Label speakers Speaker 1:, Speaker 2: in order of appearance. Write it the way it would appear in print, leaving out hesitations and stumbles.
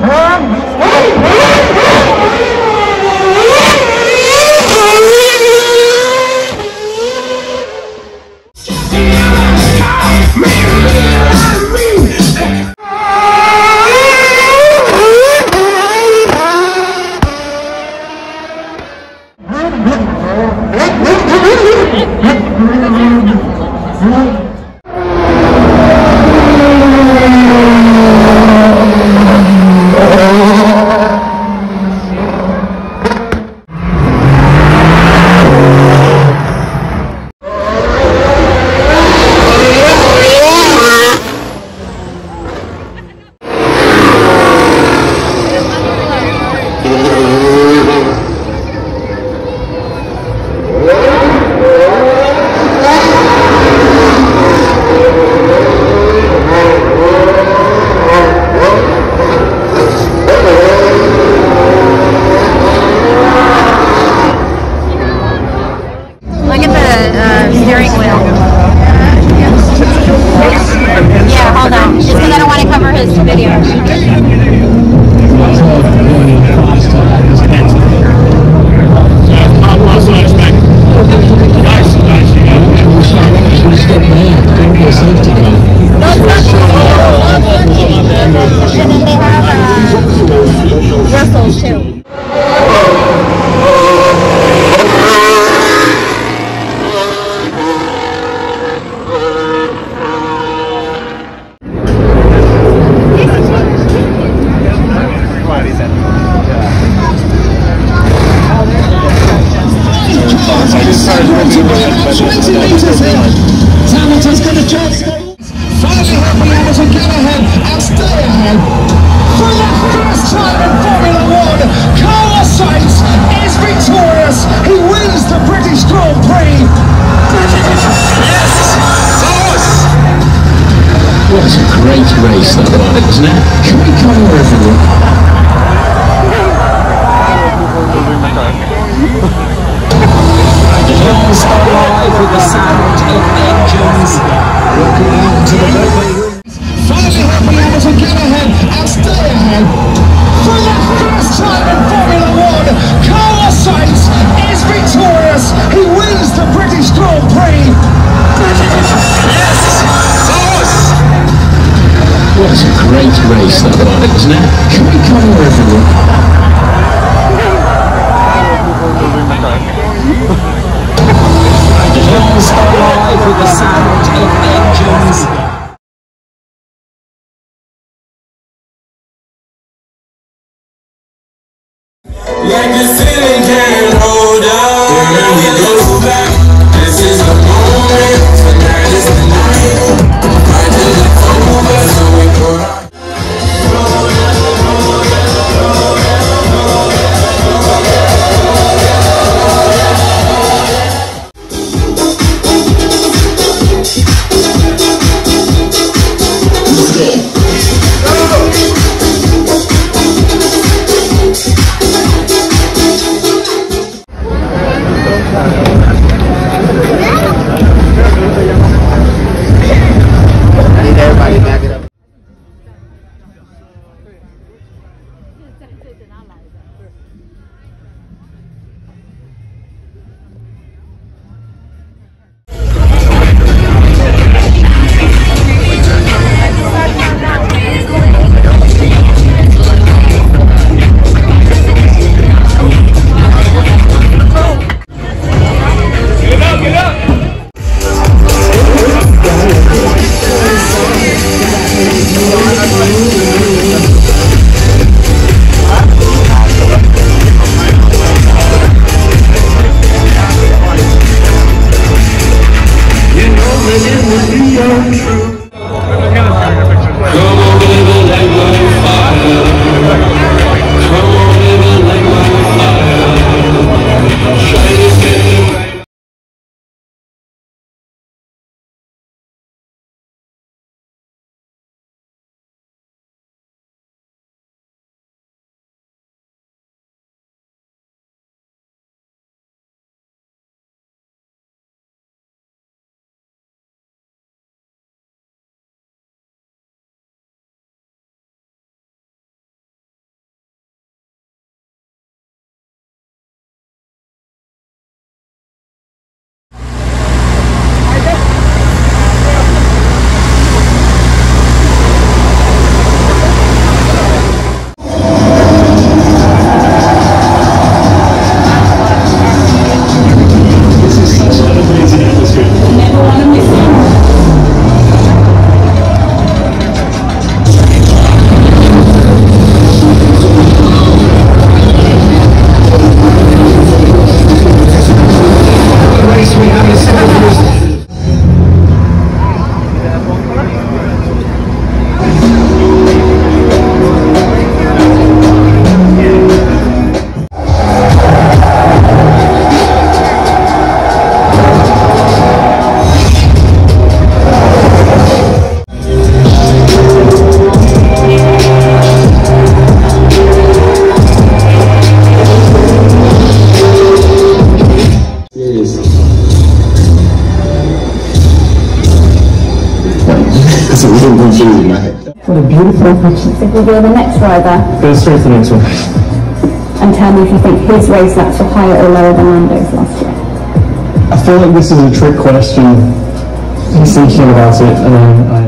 Speaker 1: Hamilton's going to just finally help me out to get ahead and stay ahead. For the first time in Formula One, Carlos Sainz is victorious. He wins the British Grand Prix. Yes! Thomas!
Speaker 2: What a great race that was, wasn't it? Can we come over everyone?
Speaker 1: Hills are alive with the sound of engines. Welcome out to the birthday room. Finally helping out to get ahead and stay ahead. For the first time in Formula One, Carlos Sainz is victorious. He wins the British Grand Prix.
Speaker 2: Yes! Thomas! What a great race that was, wasn't it? Can we come over everyone?
Speaker 1: Hills are alive with the sound of engines.
Speaker 3: Like the ceiling can't hold up, and we go back. This is the moment, tonight is the night. Right till it's over, so we put our
Speaker 4: So if we do the next driver.
Speaker 5: Go straight to the next one.
Speaker 4: And tell me if you think his race laps were higher or lower than Lando's last year.
Speaker 5: I feel like this is a trick question. He's thinking about it, and then